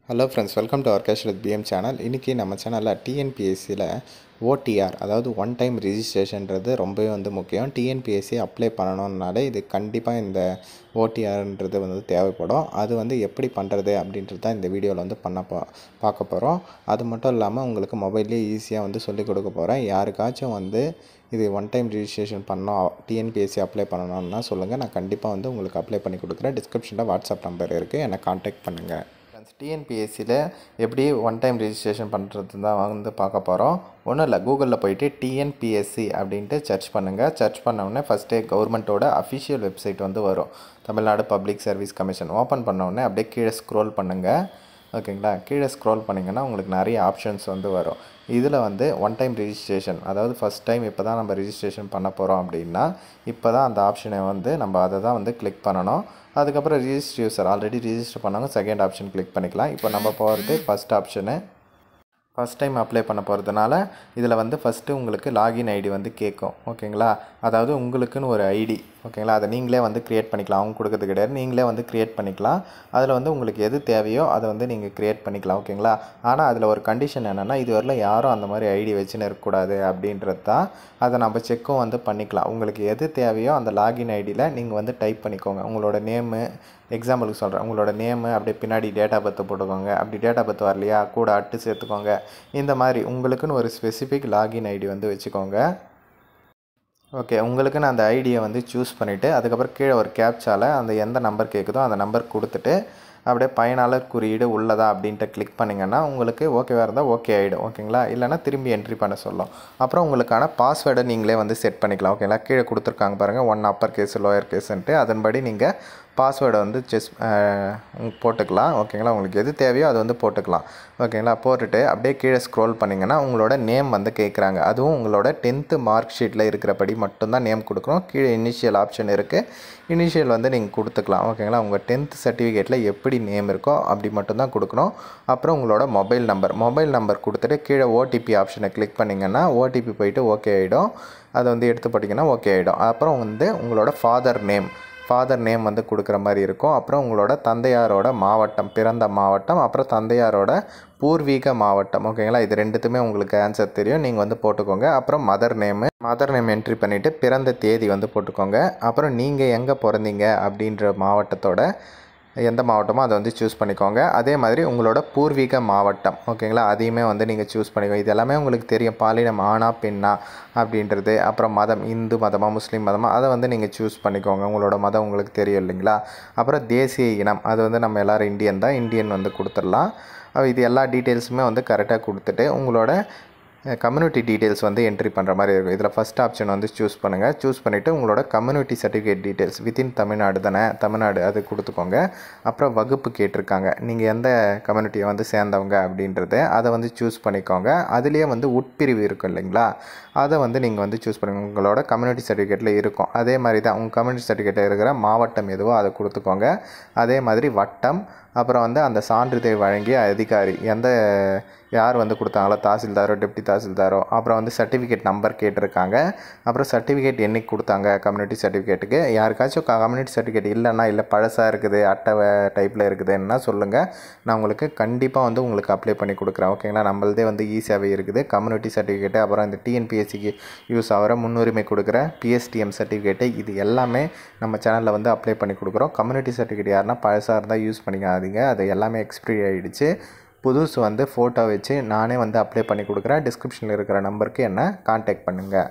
Hello friends, welcome to our cash with PM channel. இன்றைக்கி நம்ம சேனலில் டிஎன்பிஎஸ்சியில் ஓடிஆர், அதாவது ஒன் டைம் ரிஜிஸ்ட்ரேஷன்றது ரொம்பவே முக்கியம். டிஎன்பிஎஸ்சி அப்ளை பண்ணணுன்னாலே இது கண்டிப்பாக இந்த ஓடிஆர்ன்றது தேவைப்படும். அது எப்படி பண்ணுறது அப்படின்றது தான் இந்த வீடியோவில் பார்க்க போகிறோம். அது மட்டும் இல்லாமல் உங்களுக்கு மொபைல்லேயே ஈஸியாக சொல்லிக் கொடுக்க போகிறேன். யாருக்காச்சும் இது ஒன் டைம் ரிஜிஸ்ட்ரேஷன் பண்ணோம், டிஎன்பிஎஸ்சி அப்ளை பண்ணணும்னா சொல்லுங்கள், நான் கண்டிப்பாக உங்களுக்கு அப்ளை பண்ணி கொடுக்குறேன். டிஸ்கிரிப்ஷனில் வாட்ஸ்அப் நம்பர் இருக்குது, என்னை கான்டாக்ட் பண்ணுங்கள். டிஎன்பிஎஸ்சியில் எப்படி ஒன் டைம் ரிஜிஸ்ட்ரேஷன் பண்ணுறது தான் பார்க்க போகிறோம். ஒன்றும் இல்லை, கூகுளில் போய்ட்டு டிஎன்பிஎஸ்சி அப்படின்ட்டு சர்ச் பண்ணுங்கள். சர்ச் பண்ணோடனே ஃபஸ்ட்டே கவர்மெண்ட்டோட அஃபிஷியல் வெப்சைட் வரும், Tamil Nadu public service commission. Open பண்ணோடனே அப்படியே கீழே ஸ்க்ரோல் பண்ணுங்கள். ஓகேங்களா, கீழே ஸ்க்ரோல் பண்ணிங்கன்னா உங்களுக்கு நிறைய ஆப்ஷன்ஸ் வரும். இதில் ஒன் டைம் ரிஜிஸ்ட்ரேஷன், அதாவது ஃபஸ்ட் டைம் இப்போ தான் நம்ம ரிஜிஸ்ட்ரேஷன் பண்ண போகிறோம் அப்படின்னா இப்போ தான் அந்த ஆப்ஷனை நம்ம அதை தான் கிளிக் பண்ணணும். அதுக்கப்புறம் ரிஜிஸ்டர் யூசர், ஆல்ரெடி ரிஜிஸ்டர் பண்ணவங்க செகண்ட் ஆப்ஷன் கிளிக் பண்ணிக்கலாம். இப்போ நம்ம போகிறது first option. First time apply பண்ண போகிறதுனால இதில் ஃபஸ்ட்டு உங்களுக்கு லாகின் ஐடி கேட்கும். ஓகேங்களா, அதாவது உங்களுக்குன்னு ஒரு ஐடி, ஓகேங்களா, அதை நீங்களே க்ரியேட் பண்ணிக்கலாம். அவங்க கொடுக்கறது கிடையாது, நீங்களே க்ரியேட் பண்ணிக்கலாம். அதில் உங்களுக்கு எது தேவையோ அதை நீங்கள் க்ரியேட் பண்ணிக்கலாம். ஓகேங்களா, ஆனால் அதில் ஒரு கண்டிஷன் என்னென்னா, இதுவரையிலும் யாரும் அந்த மாதிரி ஐடி வச்சுன்னு இருக்கக்கூடாது அப்படின்றது தான். அதை நம்ம செக்கும் பண்ணிக்கலாம். உங்களுக்கு எது தேவையோ அந்த லாகின் ஐடியில் நீங்கள் டைப் பண்ணிக்கோங்க. உங்களோட நேமு, எக்ஸாம்பிளுக்கு சொல்கிறேன், உங்களோட நேமு அப்படியே பின்னாடி டேட் ஆஃப் பர்த்து போட்டுக்கோங்க. அப்படி டேட் ஆஃப் பர்த் வரலையா, கூட அட்டு சேர்த்துக்கோங்க. இந்த மாதிரி உங்களுக்குன்னு ஒரு ஸ்பெசிஃபிக் லாகின் ஐடி வச்சுக்கோங்க. ஓகே, உங்களுக்குன்னு அந்த ஐடியை சூஸ் பண்ணிவிட்டு அதுக்கப்புறம் கீழே ஒரு கேப்சாவில் அந்த எந்த நம்பர் கேட்குதோ அந்த நம்பர் கொடுத்துட்டு அப்படியே பயனாளர் குறியீடு உள்ளதா அப்படின்ட்டு கிளிக் பண்ணிங்கன்னா உங்களுக்கு ஓகேவாக இருந்தால் ஓகே ஆகிடும். ஓகேங்களா, இல்லைனா திரும்பி என்ட்ரி பண்ண சொல்லும். அப்புறம் உங்களுக்கான பாஸ்வேர்டை நீங்களே செட் பண்ணிக்கலாம். ஓகேங்களா, கீழே கொடுத்துருக்காங்க பாருங்கள், 1 அப்பர் கேஸ் லோயர் கேஸுன்ட்டு. அதன்படி நீங்கள் பாஸ்வேர்டை போட்டுக்கலாம். ஓகேங்களா, உங்களுக்கு எது தேவையோ அது போட்டுக்கலாம். ஓகேங்களா, போட்டுட்டு அப்படியே கீழே ஸ்க்ரோல் பண்ணிங்கன்னா உங்களோட நேம் கேட்குறாங்க. அதுவும் உங்களோட 10th மார்க் ஷீட்டில் இருக்கிறபடி மட்டும்தான் நேம் கொடுக்கணும். கீழே இனிஷியல் ஆப்ஷன் இருக்குது, இனிஷியல் நீங்கள் கொடுத்துக்கலாம். ஓகேங்களா, உங்கள் 10th சர்டிஃபிகேட்டில் எப்படி நேம் இருக்கோ அப்படி மட்டும்தான் கொடுக்கணும். அப்புறம் உங்களோட மொபைல் நம்பர் கொடுத்துட்டு கீழே ஓடிபி ஆப்ஷனை கிளிக் பண்ணிங்கன்னா ஓடிபி போயிட்டு ஓகே ஆகிடும். அதை எடுத்து போட்டிங்கன்னா ஓகே ஆகிடும். அப்புறம் உங்களோட ஃபாதர் நேம் கொடுக்குற மாதிரி இருக்கும். அப்புறம் உங்களோட தந்தையாரோட மாவட்டம், பிறந்த மாவட்டம், அப்புறம் தந்தையாரோட பூர்வீக மாவட்டம். ஓகேங்களா, இது ரெண்டுத்துமே உங்களுக்கு ஆன்சர் தெரியும், நீங்கள் போட்டுக்கோங்க. அப்புறம் மதர் நேம் என்ட்ரி பண்ணிவிட்டு பிறந்த தேதி போட்டுக்கோங்க. அப்புறம் நீங்கள் எங்கே பிறந்தீங்க அப்படின்ற மாவட்டத்தோட எந்த மாவட்டமோ அதை சூஸ் பண்ணிக்கோங்க. அதே மாதிரி உங்களோட பூர்வீக மாவட்டம், ஓகேங்களா, அதையுமே நீங்கள் சூஸ் பண்ணிக்கோங்க. இது எல்லாமே உங்களுக்கு தெரியும், பாலினம் ஆணா பெண்ணா அப்படின்றது. அப்புறம் மதம், இந்து மதமா முஸ்லீம் மதமா, அதை நீங்கள் சூஸ் பண்ணிக்கோங்க. உங்களோட மதம் உங்களுக்கு தெரியும் இல்லைங்களா. அப்புறம் தேசிய இனம், அது நம்ம எல்லோரும் இந்தியன் தான், இந்தியன் கொடுத்துடலாம். இது எல்லா டீட்டெயில்ஸுமே கரெக்டாக கொடுத்துட்டு உங்களோட கம்யூனிட்டி டீட்டெயில்ஸ் என்ட்ரி பண்ணுற மாதிரி இருக்கும். இதில் ஃபஸ்ட் ஆப்ஷன் சூஸ் பண்ணுங்கள். சூஸ் பண்ணிவிட்டு உங்களோட community certificate details within Tamil Nadu தானே, தமிழ்நாடு அது கொடுத்துக்கோங்க. அப்புறம் வகுப்பு கேட்டிருக்காங்க, நீங்கள் எந்த கம்யூனிட்டியை சேர்ந்தவங்க அப்படின்றத அதை சூஸ் பண்ணிக்கோங்க. அதுலேயே உட்பிரிவு இருக்கும் இல்லைங்களா, அதை நீங்கள் சூஸ் பண்ணுங்கள். உங்களோட கம்யூனிட்டி சர்டிஃபிகேட்டில் இருக்கும் அதே மாதிரி தான் உங்கள் கம்யூனிட்டி சர்டிஃபிகேட்டில் இருக்கிற மாவட்டம் எதுவோ அதை கொடுத்துக்கோங்க. அதே மாதிரி வட்டம், அப்புறம் அந்த சான்றிதழ் வழங்கிய அதிகாரி யார் கொடுத்தாங்களோ, தாசில்தாரோ டெப்டி தாசில்தாரோ. அப்புறம் சர்டிஃபிகேட் நம்பர் கேட்டிருக்காங்க. அப்புறம் சர்டிஃபிகேட் என்னைக்கு கொடுத்தாங்க கம்யூனிட்டி சர்டிஃபிகேட்டுக்கு. யாருக்காச்சும் கம்யூனிட்டி சர்டிஃபிகேட் இல்லைன்னா, இல்லை பழசாக இருக்குது, அட்டை டைப்பில் இருக்குதுன்னா சொல்லுங்கள், நான் உங்களுக்கு கண்டிப்பாக உங்களுக்கு அப்ளை பண்ணி கொடுக்குறேன். ஓகேங்களா, நம்மளதே ஈஸியாகவே இருக்குது கம்யூனிட்டி சர்டிஃபிகேட்டு. அப்புறம் இந்த டிஎன்பிஎஸ்சிக்கு யூஸ் ஆகிற முன்னுரிமை கொடுக்குற பிஎஸ்டிஎம் சர்டிஃபிகேட்டு, இது எல்லாமே நம்ம சேனலில் அப்ளை பண்ணி கொடுக்குறோம். கம்யூனிட்டி சர்டிஃபிகேட் யாருன்னா பழசாக இருந்தால் யூஸ் பண்ணிக்காதீங்க, அது எல்லாமே எக்ஸ்பிரி ஆகிடுச்சு. புதுசு ஃபோட்டோ வச்சு நானே அப்ளை பண்ணி கொடுக்குறேன். டிஸ்கிரிப்ஷனில் இருக்கிற நம்பருக்கு என்ன கான்டாக்ட் பண்ணுங்கள்.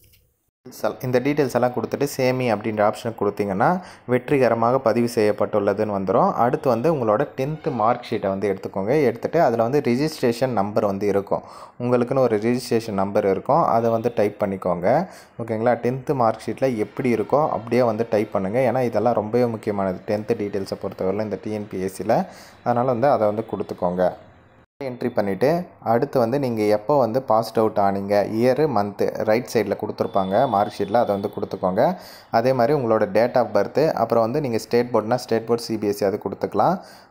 இந்த டீட்டெயில்ஸ் எல்லாம் கொடுத்துட்டு சேமி அப்படின்ற ஆப்ஷன் கொடுத்தீங்கன்னா வெற்றிகரமாக பதிவு செய்யப்பட்டுள்ளதுன்னு வந்துடும். அடுத்து உங்களோட 10th மார்க் ஷீட்டை எடுத்துக்கோங்க. எடுத்துகிட்டு அதில் ரிஜிஸ்ட்ரேஷன் நம்பர் இருக்கும். உங்களுக்குன்னு ஒரு ரிஜிஸ்ட்ரேஷன் நம்பர் இருக்கும், அதை டைப் பண்ணிக்கோங்க. ஓகேங்களா, 10th மார்க் ஷீட்டில் எப்படி இருக்கோ அப்படியே டைப் பண்ணுங்கள். ஏன்னா இதெல்லாம் ரொம்பவே முக்கியமானது 10th டீட்டெயில்ஸை பொறுத்தவரையில் இந்த டிஎன்பிஎஸ்சியில். அதனால் அதை கொடுத்துக்கோங்க. என்ட்ரி பண்ணிவிட்டு அடுத்து நீங்கள் எப்போ பாஸ்ட் அவுட் ஆனீங்க, இயரு மந்த்து ரைட் சைடில் கொடுத்துருப்பாங்க மார்க் ஷீட்டில், அதை கொடுத்துக்கோங்க. அதே மாதிரி உங்களோட டேட் ஆஃப் பர்த்து, அப்புறம் நீங்கள் ஸ்டேட் போர்ட்னா ஸ்டேட் போர்ட், சிபிஎஸ்சி அது கொடுத்துக்கலாம்.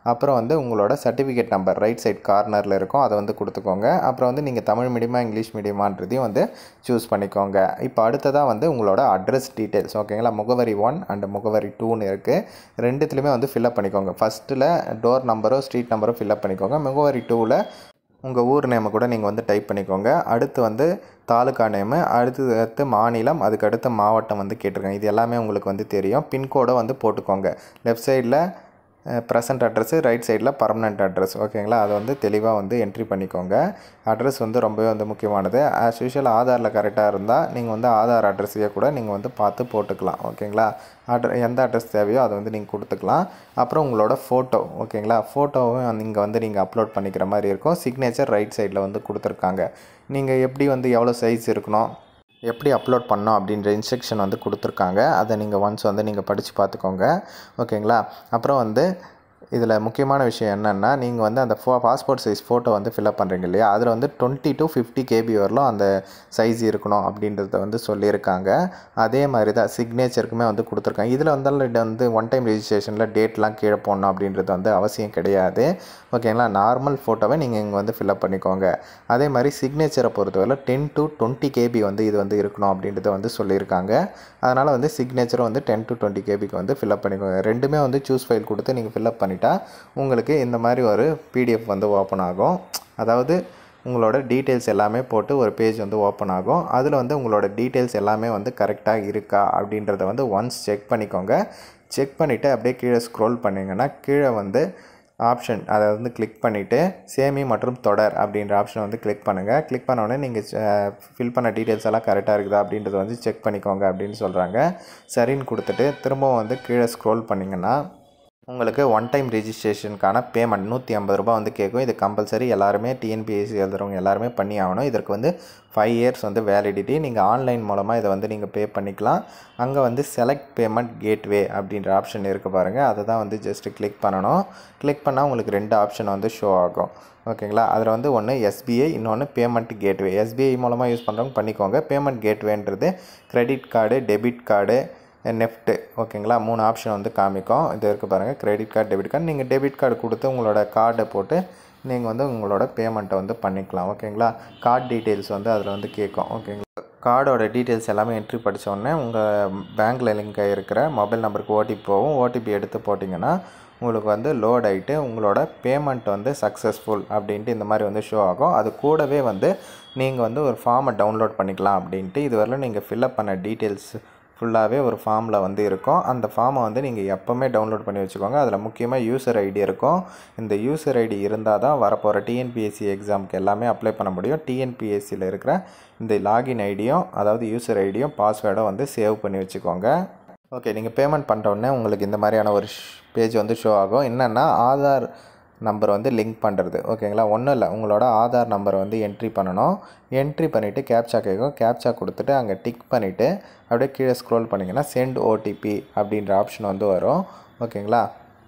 அப்புறம் வந்து உங்களோட சர்டிஃபிகேட் நம்பர் ரைட் சைட் கார்னரில் இருக்கும், அதை வந்து கொடுத்துக்கோங்க. அப்புறம் வந்து நீங்கள் தமிழ் மீடியமா இங்கிலீஷ் மீடியமான்றதையும் வந்து சூஸ் பண்ணிக்கோங்க. இப்போ அடுத்ததாக வந்து உங்களோட அட்ரஸ் டீட்டெயில்ஸ் ஓகேங்களா, முகவரி 1 அண்ட் முகவரி 2ன்னு இருக்குது. ரெண்டுத்துலையுமே வந்து ஃபில்அப் பண்ணிக்கோங்க. ஃபஸ்ட்டில் டோர் நம்பரோ ஸ்ட்ரீட் நம்பரோ ஃபில்அப் பண்ணிக்கோங்க. முகவரி 2ல் உங்கள் ஊர் நேமை கூட நீங்கள் வந்து டைப் பண்ணிக்கோங்க. அடுத்து வந்து தாலுக்கா நேமு, அடுத்து மாநிலம், அதுக்கடுத்து மாவட்டம் வந்து கேட்டிருக்கேன். இது எல்லாமே உங்களுக்கு வந்து தெரியும். பின்கோடை வந்து போட்டுக்கோங்க. லெஃப்ட் சைடில் ப்ரெசன்ட் அட்ரஸ்ஸு, ரைட் சைடில் பர்மனெண்ட் அட்ரஸ் ஓகேங்களா. அதை வந்து தெளிவாக வந்து என்ட்ரி பண்ணிக்கோங்க. அட்ரஸ் வந்து ரொம்பவே வந்து முக்கியமானது. ஆஸ் யூஷுவல் ஆதாரில் கரெக்டாக இருந்தால் நீங்கள் வந்து ஆதார் அட்ரஸையே கூட நீங்கள் வந்து பார்த்து போட்டுக்கலாம் ஓகேங்களா. எந்த அட்ரஸ் தேவையோ அதை வந்து நீங்கள் கொடுத்துக்கலாம். அப்புறம் உங்களோட ஃபோட்டோ ஓகேங்களா, ஃபோட்டோவும் இங்கே வந்து நீங்கள் அப்லோட் பண்ணிக்கிற மாதிரி இருக்கும். சிக்னேச்சர் ரைட் சைடில் வந்து கொடுத்துருக்காங்க. நீங்கள் எப்படி வந்து எவ்வளோ சைஸ் இருக்கணும், எப்படி அப்லோட் பண்ணோம் அப்படின்ற இன்ஸ்ட்ரக்ஷன் வந்து கொடுத்துருக்காங்க. அதை நீங்கள் ஒன்ஸ் வந்து நீங்கள் படித்து பார்த்துக்கோங்க ஓகேங்களா. அப்புறம் வந்து இதில் முக்கியமான விஷயம் என்னென்னா, நீங்கள் வந்து அந்த பாஸ்போர்ட் சைஸ் ஃபோட்டோ வந்து ஃபில்அப் பண்ணுறீங்க இல்லையா, அதில் வந்து 20 to 50 KB வரலும் அந்த சைஸ் இருக்கணும் அப்படின்றத வந்து சொல்லியிருக்காங்க. அதே மாதிரி தான் சிக்னேச்சருக்குமே வந்து கொடுத்துருக்காங்க. இதில் வந்து ஒன் டைம் ரெஜிஸ்ட்ரேஷனில் டேட்லாம் கீழே போடணும் அப்படின்றது வந்து அவசியம் கிடையாது ஓகேங்களா. நார்மல் ஃபோட்டோவை நீங்கள் இங்கே வந்து ஃபில்அப் பண்ணிக்கோங்க. அதே மாதிரி சிக்னேச்சரை பொறுத்தவரை 10 to 20 KB வந்து இது வந்து இருக்கணும் அப்படின்றத வந்து சொல்லியிருக்காங்க. அதனால் வந்து சிக்னேச்சரும் வந்து 10 to 20 KBக்கு வந்து ஃபில்அப் பண்ணிக்கோங்க. ரெண்டுமே வந்து சூஸ் ஃபைல் கொடுத்து நீங்கள் ஃபில்அப் பண்ணிவிட்டால் உங்களுக்கு இந்த மாதிரி ஒரு PDF வந்து ஓப்பன் ஆகும். அதாவது உங்களோட டீட்டெயில்ஸ் எல்லாமே போட்டு ஒரு பேஜ் வந்து ஓப்பன் ஆகும். அதில் வந்து உங்களோட டீட்டெயில்ஸ் எல்லாமே வந்து கரெக்டாக இருக்கா அப்படின்றத வந்து ஒன்ஸ் செக் பண்ணிக்கோங்க. செக் பண்ணிவிட்டு அப்படியே கீழே ஸ்க்ரோல் பண்ணிங்கன்னா கீழே வந்து ஆப்ஷன் அதை வந்து கிளிக் பண்ணிவிட்டு சேமி மற்றும் தொடர் அப்படின்ற ஆப்ஷனை வந்து கிளிக் பண்ணுங்கள். கிளிக் பண்ணோடனே நீங்கள் ஃபில் பண்ண டீட்டெயில்ஸ் எல்லாம் கரெக்டாக இருக்குதா அப்படின்றத வந்து செக் பண்ணிக்கோங்க அப்படின்னு சொல்கிறாங்க. சரின்னு கொடுத்துட்டு திரும்பவும் வந்து கீழே ஸ்க்ரோல் பண்ணிங்கன்னா உங்களுக்கு ஒன் டைம் ரெஜிஸ்ட்ரேஷனுக்கான பேமெண்ட் ₹150 வந்து கேட்கும். இது கம்பல்சரி எல்லாருமே டிஎன்பிஎஸ்சி எழுதுறவங்க எல்லாருமே பண்ணி ஆகணும். இதற்கு வந்து 5 years வந்து வேலிடிட்டி. நீங்கள் ஆன்லைன் மூலமாக இதை வந்து நீங்கள் பே பண்ணிக்கலாம். அங்கே வந்து செலக்ட் பேமெண்ட் கேட்வே அப்படின்ற ஆப்ஷன் இருக்குது பாருங்கள், அதை தான் வந்து ஜஸ்ட்டு கிளிக் பண்ணணும். கிளிக் பண்ணால் உங்களுக்கு 2 ஆப்ஷன் வந்து ஷோ ஆகும் ஓகேங்களா. அதில் வந்து ஒன்று SBI, இன்னொன்று பேமெண்ட் கேட்வே. SBI மூலமாக யூஸ் பண்ணுறவங்க பண்ணிக்கோங்க. பேமெண்ட் கேட்வேன்றது credit card, debit card, NEFT ஓகேங்களா. 3 ஆப்ஷன் வந்து காமிக்கும். இது இருக்குது பாருங்கள், கிரெடிட் கார்டு, டெபிட் கார்டு. நீங்கள் டெபிட் கார்டு கொடுத்து உங்களோட கார்டை போட்டு நீங்கள் வந்து உங்களோட பேமெண்ட்டை வந்து பண்ணிக்கலாம் ஓகேங்களா. கார்டு டீட்டெயில்ஸ் வந்து அதில் வந்து கேட்கும் ஓகேங்களா. கார்டோட டீட்டெயில்ஸ் எல்லாமே என்ட்ரி படித்தோடனே உங்கள் பேங்க்கில் லிங்க் இருக்கிற மொபைல் நம்பருக்கு ஓடிபி போகும். ஓடிபி எடுத்து போட்டிங்கன்னா உங்களுக்கு வந்து லோட் ஆகிட்டு உங்களோட பேமெண்ட் வந்து சக்ஸஸ்ஃபுல் அப்படின்ட்டு இந்த மாதிரி வந்து ஷோ ஆகும். அது கூடவே வந்து நீங்கள் வந்து ஒரு ஃபார்மை டவுன்லோட் பண்ணிக்கலாம் அப்படின்ட்டு இதுவரையிலும் நீங்கள் ஃபில்அப் பண்ண டீட்டெயில்ஸ் ஃபுல்லாகவே ஒரு ஃபார்மில் வந்து இருக்கும். அந்த ஃபார்மை வந்து நீங்கள் எப்போவுமே டவுன்லோட் பண்ணி வச்சுக்கோங்க. அதில் முக்கியமாக யூசர் ஐடி இருக்கும். இந்த யூசர் ஐடி இருந்தால் தான் வரப்போகிற டிஎன்பிஎஸ்சி எக்ஸாமுக்கு எல்லாமே அப்ளை பண்ண முடியும். டிஎன்பிஎஸ்சியில் இருக்கிற இந்த லாகின் ஐடியும் அதாவது யூசர் ஐடியும் பாஸ்வேர்டும் வந்து சேவ் பண்ணி வச்சுக்கோங்க. ஓகே, நீங்கள் பேமெண்ட் பண்ணுறோடனே உங்களுக்கு இந்த மாதிரியான ஒரு பேஜ் வந்து ஷோ ஆகும். என்னென்னா ஆதார் நம்பர் வந்து லிங்க் பண்ணுறது ஓகேங்களா. ஒன்றும் இல்லை, உங்களோட ஆதார் நம்பரை வந்து என்ட்ரி பண்ணணும். என்ட்ரி பண்ணிவிட்டு கேப்சா கேட்கும். கேப்சா கொடுத்துட்டு அங்கே டிக் பண்ணிவிட்டு அப்படியே கீழே ஸ்க்ரோல் பண்ணிங்கன்னா சென்ட் ஓடிபி அப்படின்ற ஆப்ஷன் வந்து வரும் ஓகேங்களா.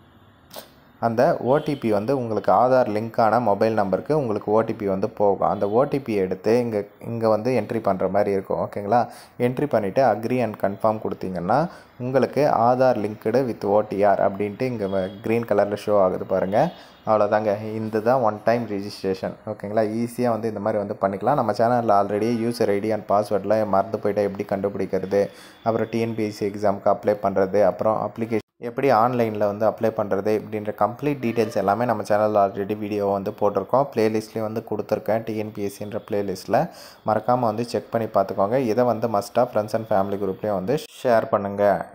அந்த ஓடிபி வந்து உங்களுக்கு ஆதார் லிங்க்கான மொபைல் நம்பருக்கு உங்களுக்கு ஓடிபி வந்து போகும். அந்த ஓடிபி எடுத்து இங்கே வந்து என்ட்ரி பண்ணுற மாதிரி இருக்கும் ஓகேங்களா. என்ட்ரி பண்ணிவிட்டு அக்ரி அண்ட் கன்ஃபார்ம் கொடுத்தீங்கன்னா உங்களுக்கு ஆதார் லிங்க்டு வித் ஓடிஆர் அப்படின்ட்டு இங்கே க்ரீன் கலரில் ஷோ ஆகுது பாருங்கள். அவ்வளோதாங்க, இந்த தான் ஒன் டைம் ரெஜிஸ்ட்ரேஷன் ஓகேங்களா. ஈஸியாக வந்து இந்த மாதிரி வந்து பண்ணிக்கலாம். நம்ம சேனலில் ஆல்ரெடி யூசர் ஐடி அண்ட் பாஸ்வேர்டெலாம் மறந்து போய்ட்டால் எப்படி கண்டுபிடிக்கிறது, அப்புறம் டிஎன்பிஎஸ்சி எக்ஸாமுக்கு அப்ளை பண்ணுறது, அப்புறம் அப்ளிகேஷன் எப்படி ஆன்லைனில் வந்து அப்ளை பண்ணுறது இப்படின்ற கம்ப்ளீட் டீட்டெயில்ஸ் எல்லாமே நம்ம சேனலில் ஆல்ரெடி வீடியோ வந்து போட்டிருக்கோம். ப்ளேலிஸ்ட்லேயும் வந்து கொடுத்துருக்கேன். டிஎன்பிஎஸ்சின்ற ப்ளேலிஸ்ட்டில் மறக்காமல் வந்து செக் பண்ணி பார்த்துக்கோங்க. இதை வந்து மஸ்ட்டாக ஃப்ரெண்ட்ஸ் அண்ட் ஃபேமிலி குரூப்லேயும் வந்து ஷேர் பண்ணுங்கள்.